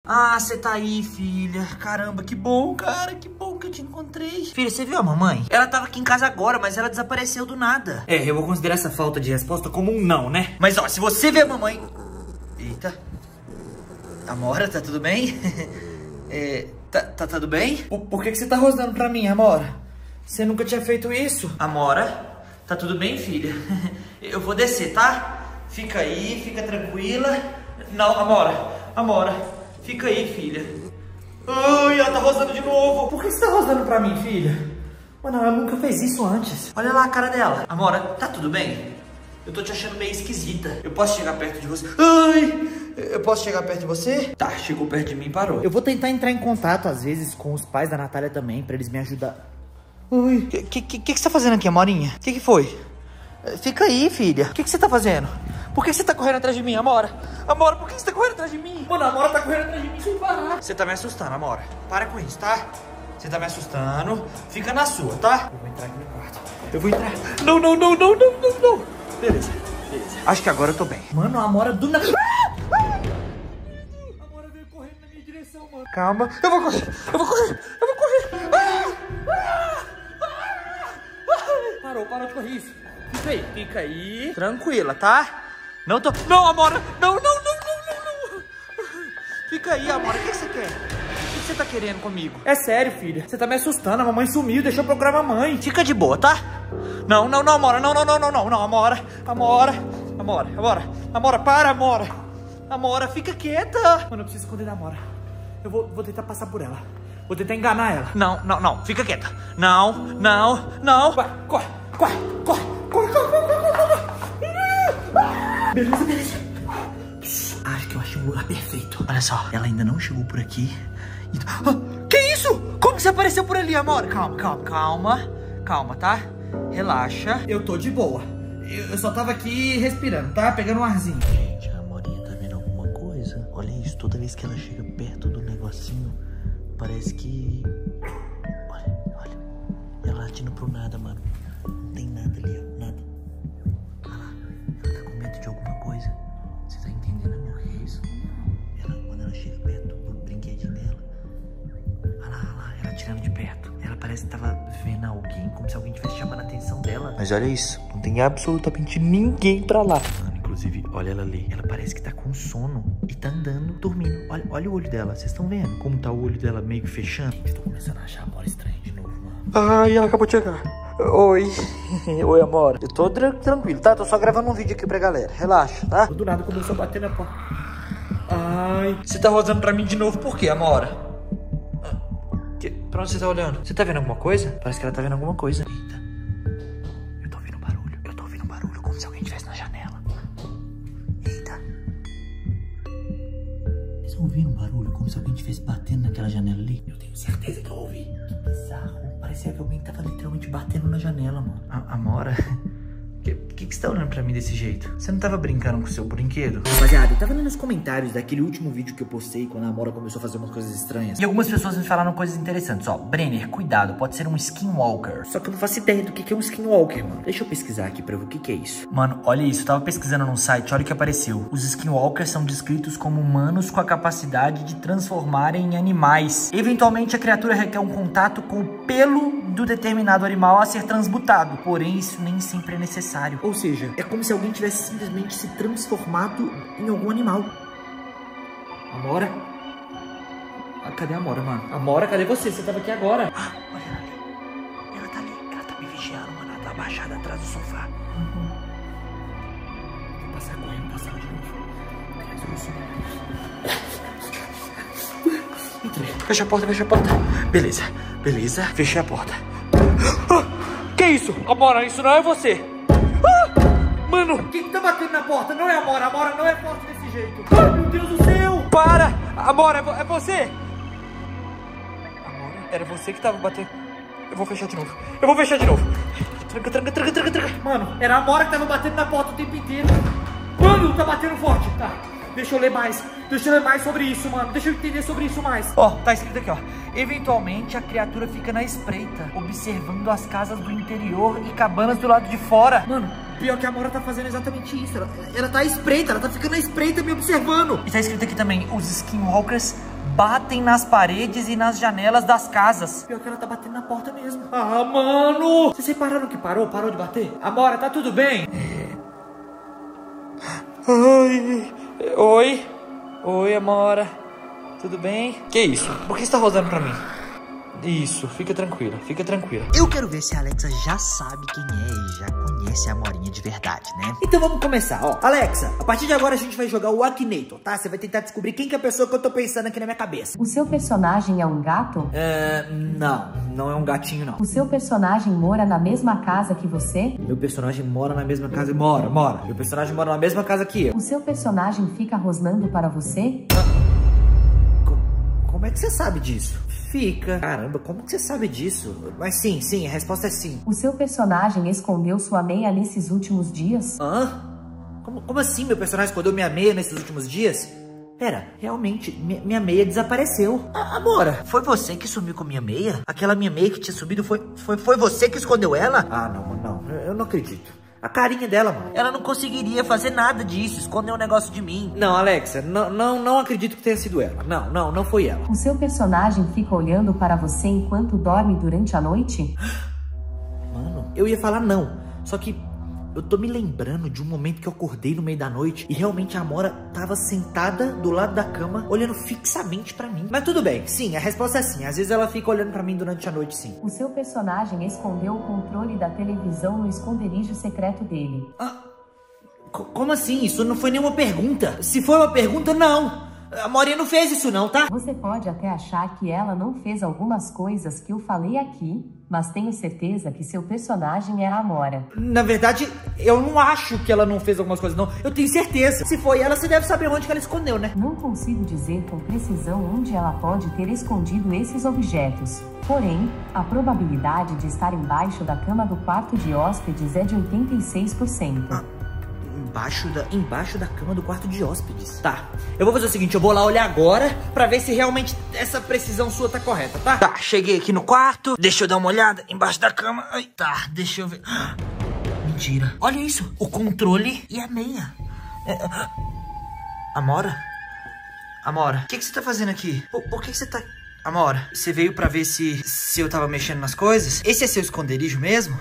Ah, você tá aí, filha. Caramba, que bom, cara. Que bom que eu te encontrei. Filha, você viu a mamãe? Ela tava aqui em casa agora, mas ela desapareceu do nada. É, eu vou considerar essa falta de resposta como um não, né? Mas, ó, se você ver a mamãe... Eita. Amora, tá tudo bem? Tá tudo bem? Por que você tá rosnando pra mim, Amora? Você nunca tinha feito isso? Amora, tá tudo bem, filha? Eu vou descer, tá? Fica aí, fica tranquila. Não, Amora, fica aí, filha. Ai, ela tá rosnando de novo. Por que você tá rosnando pra mim, filha? Mano, ela nunca fez isso antes. Olha lá a cara dela. Amora, tá tudo bem? Eu tô te achando meio esquisita. Eu posso chegar perto de você? Ai, eu posso chegar perto de você? Tá, chegou perto de mim e parou. Eu vou tentar entrar em contato, às vezes, com os pais da Natália também, pra eles me ajudar. Ui, que você tá fazendo aqui, Amorinha? O que foi? Fica aí, filha. O que você tá fazendo? Por que você tá correndo atrás de mim, Amora? Amora, por que você tá correndo atrás de mim? Mano, a Amora tá correndo atrás de mim sem parar. Você tá me assustando, Amora. Para com isso, tá? Você tá me assustando. Fica na sua, tá? Eu vou entrar aqui no quarto. Eu vou entrar. Não. Beleza. Acho que agora eu tô bem. Mano, a Amora do nada... A Amora veio correndo na minha direção, mano. Calma. Eu vou correr. Parou de correr isso. Fica aí. Tranquila, tá? Não, Amora. Não. Fica aí, Amora. O que você quer? O que você tá querendo comigo? É sério, filha. Você tá me assustando. A mamãe sumiu. Deixa eu procurar a mamãe. Fica de boa, tá? Não, Amora. Não, Amora. Amora, para, Amora. Amora, fica quieta. Mano, eu preciso esconder da Amora. Eu vou tentar passar por ela. Vou tentar enganar ela. Não. Fica quieta. Não. Vai, corre. Beleza. Acho que eu achei um lugar perfeito. Olha só, ela ainda não chegou por aqui. Que isso? Como que você apareceu por ali, Amora? Calma, tá? Relaxa. Eu tô de boa. Eu só tava aqui respirando, tá? Pegando um arzinho. Gente, a Amorinha tá vendo alguma coisa? Olha isso, toda vez que ela chega perto do negocinho, parece que... Olha. Ela latindo pro nada, mano. Não tem nada ali, ó. Nada. Olha lá. Ela tá com medo de alguma coisa. Você tá entendendo, amor? O que é isso? Quando ela chega perto do brinquedinho dela, olha lá, ela tirando de perto. Ela parece que tava vendo alguém, como se alguém estivesse chamando a atenção dela. Mas olha isso, não tem absolutamente ninguém pra lá. Mano, inclusive, olha ela ali. Ela parece que tá com sono e tá andando, dormindo. Olha o olho dela, vocês estão vendo como tá o olho dela meio que fechando? Gente, tô começando a achar a Amora estranha de novo, mano. Ai, ela acabou de chegar. Oi. Oi, Amora. Eu tô tranquilo, tá? Tô só gravando um vídeo aqui pra galera. Relaxa, tá? Do nada começou a bater na porta. Ai. Você tá rosando pra mim de novo por quê, Amora? Pra onde você tá olhando? Você tá vendo alguma coisa? Parece que ela tá vendo alguma coisa. Eita. Eu tô ouvindo um barulho como se alguém estivesse na janela. Eita. Vocês estão ouvindo um barulho como se alguém estivesse batendo naquela janela ali? Eu tenho certeza que eu ouvi. Que bizarro. Parecia que alguém tava literalmente batendo na janela, mano. Amora... Por que você tá olhando pra mim desse jeito? Você não tava brincando com o seu brinquedo? Rapaziada, eu tava lendo os comentários daquele último vídeo que eu postei quando a Amora começou a fazer umas coisas estranhas. E algumas pessoas me falaram coisas interessantes. Ó, Brenner, cuidado, pode ser um skinwalker. Só que eu não faço ideia do que é um skinwalker, mano. Deixa eu pesquisar aqui pra ver o que é isso. Mano, olha isso, eu tava pesquisando num site, olha o que apareceu. Os skinwalkers são descritos como humanos com a capacidade de transformarem em animais. Eventualmente, a criatura requer um contato com o pelo do determinado animal a ser transmutado. Porém, isso nem sempre é necessário. Ou seja, é como se alguém tivesse simplesmente se transformado em algum animal. Amora? Cadê a Amora, mano? Amora, cadê você? Você tava aqui agora. Olha ela ali. Ela tá ali. Ela tá me vigiando, mano. Ela tá abaixada atrás do sofá. Vou passar correndo, passar de novo. Entrei. Fecha a porta. Beleza. Fechei a porta. Que isso? Amora, isso não é você. Mano, quem tá batendo na porta? Não é a Amora. A Amora não é forte desse jeito. Ai, meu Deus do céu. Para. Amora, é você. Amora, era você que tava batendo. Eu vou fechar de novo. Tranca. Mano, era a Amora que tava batendo na porta o tempo inteiro. Mano, tá batendo forte. Tá, deixa eu ler mais sobre isso, mano. Deixa eu entender sobre isso mais. Ó, tá escrito aqui, ó. Eventualmente, a criatura fica na espreita, observando as casas do interior e cabanas do lado de fora. Mano, pior que a Amora tá fazendo exatamente isso. Ela tá à espreita, ela tá ficando à espreita me observando. E tá escrito aqui também, os skinwalkers batem nas paredes e nas janelas das casas. Pior que ela tá batendo na porta mesmo. Ah, mano! Vocês repararam que parou? Parou de bater? Amora, tá tudo bem? Ai, oi? Oi, Amora. Tudo bem? Que isso? Por que você tá rosando pra mim? Isso, fica tranquila, fica tranquila. Eu quero ver se a Alexa já sabe quem é e já conhece a Amorinha de verdade, né? Então vamos começar, ó. Alexa, a partir de agora a gente vai jogar o Akinator, tá? Você vai tentar descobrir quem que é a pessoa que eu tô pensando aqui na minha cabeça. O seu personagem é um gato? Não é um gatinho, não. O seu personagem mora na mesma casa que você? Meu personagem mora na mesma casa... Mora. Meu personagem mora na mesma casa que eu. O seu personagem fica rosnando para você? Como é que você sabe disso? Fica. Caramba, como que você sabe disso? Mas sim, a resposta é sim. O seu personagem escondeu sua meia nesses últimos dias? Hã? Como assim meu personagem escondeu minha meia nesses últimos dias? Pera, realmente, minha meia desapareceu. Amora, foi você que sumiu com minha meia? Aquela minha meia que tinha sumido, foi você que escondeu ela? Ah, não, eu não acredito. A carinha dela, mano. Ela não conseguiria fazer nada disso, esconder um negócio de mim. Não, Alexa, não acredito que tenha sido ela. Não foi ela. O seu personagem fica olhando para você enquanto dorme durante a noite? Mano, eu ia falar não. Só que eu tô me lembrando de um momento que eu acordei no meio da noite e realmente a Amora tava sentada do lado da cama, olhando fixamente pra mim. Mas tudo bem, sim, a resposta é sim. Às vezes ela fica olhando pra mim durante a noite, sim. O seu personagem escondeu o controle da televisão no esconderijo secreto dele. Como assim? Isso não foi nenhuma pergunta. Se foi uma pergunta, não. A Amorinha não fez isso não, tá? Você pode até achar que ela não fez algumas coisas que eu falei aqui, mas tenho certeza que seu personagem é a Amora. Na verdade, eu não acho que ela não fez algumas coisas, não. Eu tenho certeza. Se foi ela, você deve saber onde que ela escondeu, né? Não consigo dizer com precisão onde ela pode ter escondido esses objetos. Porém, a probabilidade de estar embaixo da cama do quarto de hóspedes é de 86%. Embaixo da cama do quarto de hóspedes. Tá, eu vou fazer o seguinte, eu vou lá olhar agora pra ver se realmente essa precisão sua tá correta, tá? Tá, cheguei aqui no quarto, deixa eu dar uma olhada embaixo da cama. Ai, tá, deixa eu ver. Mentira, olha isso, o controle e a meia. Amora, o que você tá fazendo aqui? Por que você tá... Amora, você veio pra ver se eu tava mexendo nas coisas? Esse é seu esconderijo mesmo?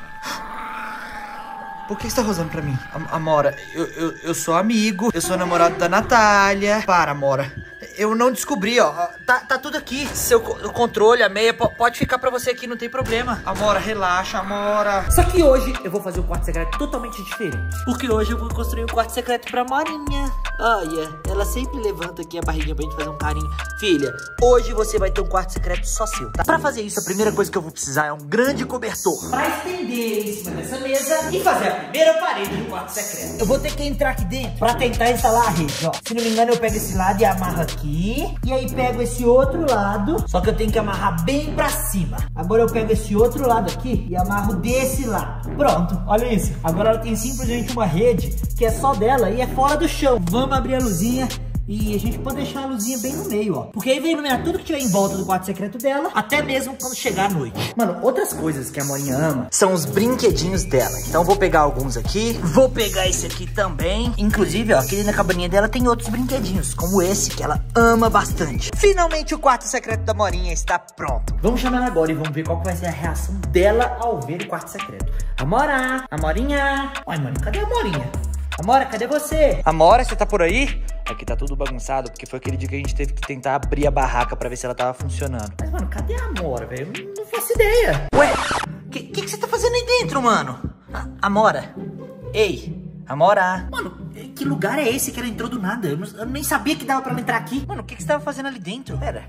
Por que você tá rosando pra mim? Amora, eu sou amigo, eu sou namorado da Natália. Para, Amora. Eu não descobri, ó. Tá tudo aqui. Seu controle, a meia, pode ficar pra você aqui, não tem problema. Amora, relaxa, Amora. Só que hoje eu vou fazer um quarto secreto totalmente diferente. Porque hoje eu vou construir um quarto secreto pra Amorinha. Olha, ela sempre levanta aqui a barriguinha pra gente fazer um carinho. Filha, hoje você vai ter um quarto secreto só seu, tá? Pra fazer isso, a primeira coisa que eu vou precisar é um grande cobertor. Pra estender em cima dessa mesa e fazer a primeira parede do quarto secreto. Eu vou ter que entrar aqui dentro pra tentar instalar a rede, ó. Se não me engano, eu pego esse lado e amarro aqui. E aí pego esse outro lado, só que eu tenho que amarrar bem pra cima. Agora eu pego esse outro lado aqui e amarro desse lado. Pronto, olha isso. Agora ela tem simplesmente uma rede que é só dela e é fora do chão. Vamos abrir a luzinha. E a gente pode deixar a luzinha bem no meio, ó. Porque aí vai iluminar tudo que tiver em volta do quarto secreto dela, até mesmo quando chegar a noite. Mano, outras coisas que a Amorinha ama são os brinquedinhos dela. Então vou pegar alguns aqui. Vou pegar esse aqui também. Inclusive, ó, aqui na cabaninha dela tem outros brinquedinhos, como esse, que ela ama bastante. Finalmente o quarto secreto da Amorinha está pronto. Vamos chamar ela agora e vamos ver qual que vai ser a reação dela ao ver o quarto secreto. Amora! Amorinha! Ai, mano, cadê a Amorinha? Amora, cadê você? Amora, você tá por aí? Aqui tá tudo bagunçado, porque foi aquele dia que a gente teve que tentar abrir a barraca pra ver se ela tava funcionando. Mas, mano, cadê a Amora, velho? Eu não faço ideia. Ué, o que você tá fazendo aí dentro, mano? Amora. Ei, Amora. Mano, que lugar é esse que ela entrou do nada? Eu nem sabia que dava pra ela entrar aqui. Mano, o que você tava fazendo ali dentro? Pera.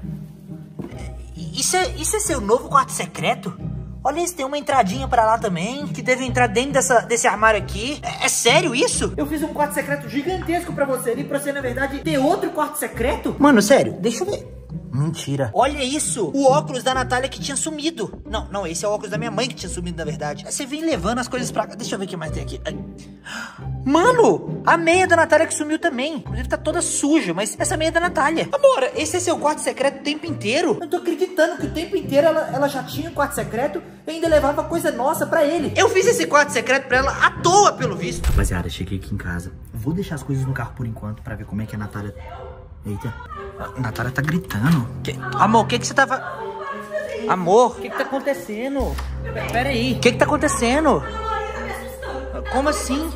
Isso é seu novo quarto secreto? Olha isso, tem uma entradinha pra lá também, que deve entrar dentro desse armário aqui. É sério isso? Eu fiz um quarto secreto gigantesco pra você ali, pra você, na verdade, ter outro quarto secreto? Mano, sério, deixa eu ver. Mentira. Olha isso, o óculos da Natália que tinha sumido. Não, esse é o óculos da minha mãe que tinha sumido, na verdade. Você vem levando as coisas pra cá. Deixa eu ver o que mais tem aqui. Mano, a meia da Natália que sumiu também. Inclusive tá toda suja, mas essa meia é da Natália. Amora, esse é seu quarto secreto o tempo inteiro? Eu tô acreditando que o tempo inteiro ela já tinha um quarto secreto e ainda levava coisa nossa pra ele. Eu fiz esse quarto secreto pra ela à toa, pelo visto. Rapaziada, cheguei aqui em casa. Vou deixar as coisas no carro por enquanto pra ver como é que a Natália Eita. A Natália tá gritando. Amor, o que você tava... Amor, o que tá acontecendo? Pera aí. O que tá acontecendo? Como assim?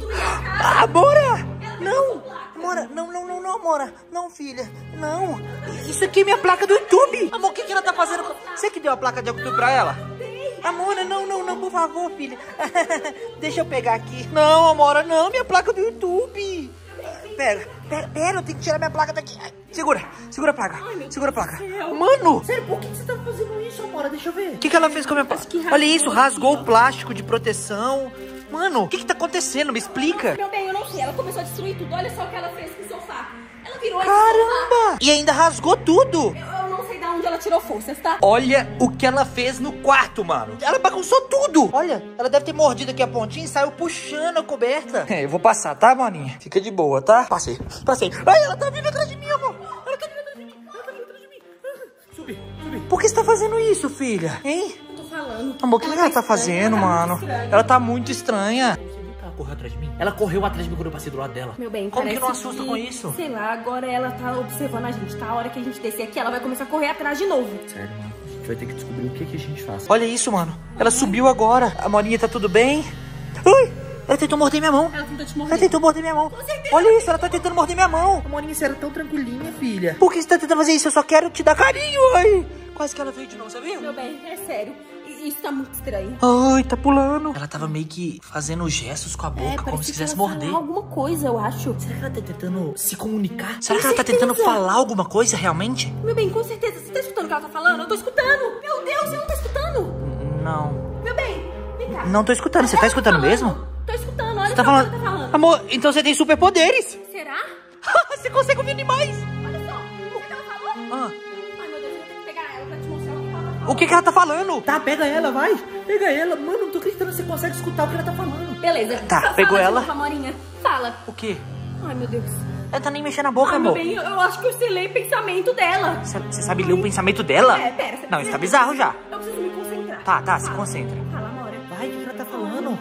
Amora! Não! Amora, não, Amora. Não, filha. Não. Isso aqui é minha placa do YouTube. Amor, o que ela tá fazendo? Você que deu a placa de YouTube pra ela? Amora, não, por favor, filha. Deixa eu pegar aqui. Não, Amora, não. Minha placa do YouTube. Pera, eu tenho que tirar minha placa daqui. Segura a placa. Segura a placa. Mano! Sério, por que você tá fazendo isso, Amora? Deixa eu ver. O que ela fez com a minha placa? Olha isso, rasgou o plástico de proteção. Mano, o que tá acontecendo? Me explica. Meu bem, eu não sei. Ela começou a destruir tudo. Olha só o que ela fez com o sofá. Ela virou esse Caramba! sofá. E ainda rasgou tudo. Eu não sei de onde ela tirou forças, tá? Olha o que ela fez no quarto, mano. Ela bagunçou tudo. Olha, ela deve ter mordido aqui a pontinha e saiu puxando a coberta. Eu vou passar, tá, maninha? Fica de boa, tá? Passei. Ai, ela tá vindo atrás de mim, amor. Ela tá vindo atrás de mim. Subi. Por que você tá fazendo isso, filha? Hein? Eu tô falando. Amor, o que ela tá fazendo, mano? Ela tá muito estranha. Ela correu atrás de mim. Ela correu atrás de mim quando eu passei do lado dela. Meu bem, Como que parece não assusta com isso? Sei lá, agora ela tá observando a gente, tá? A hora que a gente descer aqui, ela vai começar a correr atrás de novo. Sério, mano. A gente vai ter que descobrir o que a gente faz. Olha isso, mano. Ela subiu agora. A Morinha tá tudo bem? Ai, ela tentou morder minha mão. Ela tentou te morder. Ela tentou morder minha mão. Olha isso, ela tá tentando morder minha mão. Morinha, você era tão tranquilinha, filha. Por que você tá tentando fazer isso? Eu só quero te dar carinho, ai. Quase que ela veio de novo, você viu? Meu bem, é sério. Isso tá muito estranho. Ai, tá pulando. Ela tava meio que fazendo gestos com a boca, como se quisesse morder. Alguma coisa, eu acho. Será que ela tá tentando se comunicar? Será que ela tá tentando falar alguma coisa realmente? Meu bem, com certeza. Você tá escutando o que ela tá falando? Eu tô escutando. Meu Deus, você não tá escutando? Não. Meu bem, vem cá. Não tô escutando. Você tá escutando mesmo? Tô escutando, olha Você só tá o que ela falando... tá falando. Amor, então você tem superpoderes. Será? Você consegue ouvir animais. Olha só, o que ela falou? Ah, Ai, meu Deus, eu vou ter que pegar ela pra te mostrar o que ela tá falando. o que ela tá falando? Tá, pega ela, vai. Pega ela. Mano, não tô acreditando que você consegue escutar o que ela tá falando. Beleza. Tá, Só pegou fala de ela? novo, Amorinha. Fala. O quê? Ai, meu Deus. Ela tá nem mexendo a boca, Ai, meu amor. bem, eu acho que eu selei o pensamento dela. Você sabe ler o pensamento dela? É, pera. Não, isso tá bizarro já. Eu preciso me concentrar. Tá, se concentra. Fala, Amora. Vai, o que ela tá falando?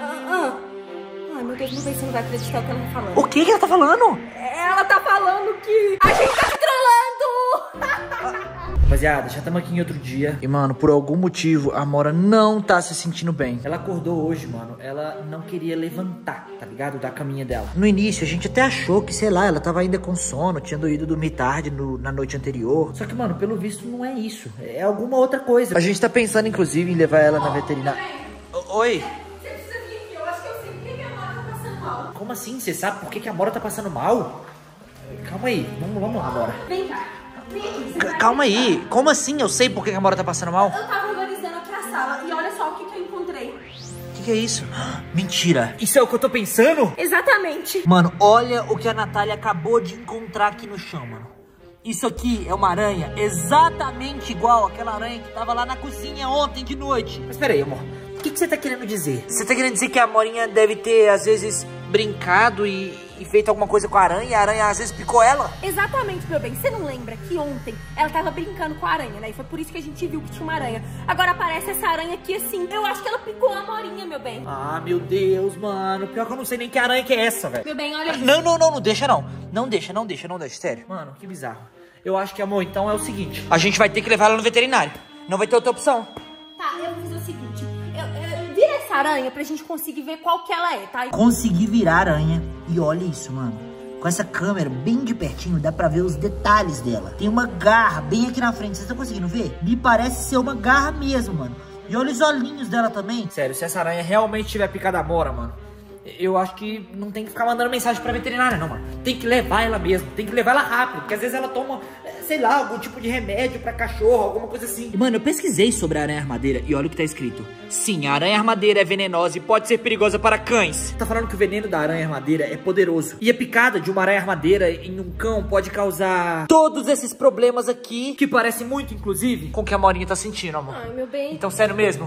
Ai, meu Deus, não sei se você não vai acreditar o que ela tá falando. O que ela tá falando? Ela tá falando que a gente tá te trollando. Rapaziada, já estamos aqui em outro dia. E, mano, por algum motivo, a Amora não tá se sentindo bem. Ela acordou hoje, mano. Ela não queria levantar, tá ligado? Da caminha dela. No início, a gente até achou que, sei lá, ela tava ainda com sono, tinha ido dormir tarde na noite anterior. Só que, mano, pelo visto não é isso. É alguma outra coisa. A gente tá pensando, inclusive, em levar ela na veterinária. Oi? Você precisa vir aqui, eu acho que eu sei por que a Amora tá passando mal. Como assim? Você sabe por que a Amora tá passando mal? Calma aí. Vamos lá, Amora. Vem cá. Vem aqui. Você vai... Calma aí. Como assim? Eu sei por que a Amora tá passando mal? Eu tava organizando aqui a sala e olha só o que eu encontrei. O que é isso? Mentira. Isso é o que eu tô pensando? Exatamente. Mano, olha o que a Natália acabou de encontrar aqui no chão, mano. Isso aqui é uma aranha exatamente igual àquela aranha que tava lá na cozinha ontem de noite. Mas peraí, amor. O que você tá querendo dizer? Você tá querendo dizer que a Amorinha deve ter, às vezes, brincado e feito alguma coisa com a aranha e a aranha, às vezes, picou ela? Exatamente, meu bem. Você não lembra que ontem ela tava brincando com a aranha, né? E foi por isso que a gente viu que tinha uma aranha. Agora aparece essa aranha aqui assim. Eu acho que ela picou a Amorinha, meu bem. Ah, meu Deus, mano. Pior que eu não sei nem que aranha que é essa, velho. Meu bem, olha isso. Não deixa não. Não deixa, sério. Mano, que bizarro. Eu acho que, amor, então é o seguinte. A gente vai ter que levar ela no veterinário. Não vai ter outra opção. Tá, eu vou fazer o seguinte. Vira essa aranha pra gente conseguir ver qual que ela é, tá? Consegui virar a aranha. E olha isso, mano. Com essa câmera bem de pertinho, dá pra ver os detalhes dela. Tem uma garra bem aqui na frente. Vocês estão conseguindo ver? Me parece ser uma garra mesmo, mano. E olha os olhinhos dela também. Sério, se essa aranha realmente tiver picado a Amora, mano, eu acho que não tem que ficar mandando mensagem pra veterinária, não, mano. Tem que levar ela mesmo. Tem que levar ela rápido. Porque às vezes ela toma, sei lá, algum tipo de remédio pra cachorro, alguma coisa assim. Mano, eu pesquisei sobre a aranha-armadeira e olha o que tá escrito. Sim, a aranha-armadeira é venenosa e pode ser perigosa para cães. Tá falando que o veneno da aranha-armadeira é poderoso. E a picada de uma aranha-armadeira em um cão pode causar todos esses problemas aqui, que parece muito, inclusive, com o que a Amorinha tá sentindo, amor. Ai, meu bem. Então, sério mesmo.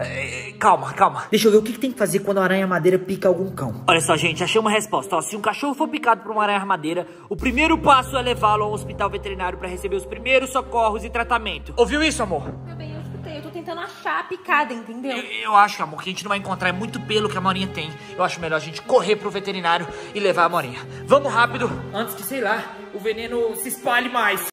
Calma. Deixa eu ver o que tem que fazer quando a aranha-armadeira pica algum cão. Olha só, gente, achei uma resposta. Ó, se um cachorro for picado por uma aranha-armadeira, o primeiro passo é levá-lo a um hospital veterinário para receber os primeiros socorros e tratamento. Ouviu isso, amor? Meu bem, eu escutei. Eu tô tentando tentando achar a picada, entendeu? Eu acho, amor, que a gente não vai encontrar. É muito pelo que a Morinha tem. Eu acho melhor a gente correr pro veterinário e levar a Morinha. Vamos rápido, antes que, sei lá, o veneno se espalhe mais.